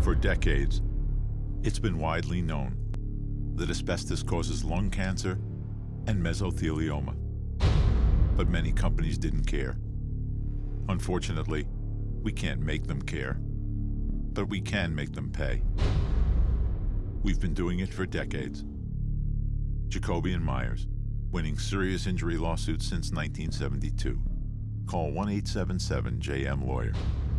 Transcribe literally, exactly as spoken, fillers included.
For decades, it's been widely known that asbestos causes lung cancer and mesothelioma. But many companies didn't care. Unfortunately, we can't make them care, but we can make them pay. We've been doing it for decades. Jacoby and Meyers, winning serious injury lawsuits since nineteen seventy-two. Call one eight seven seven J M Lawyer.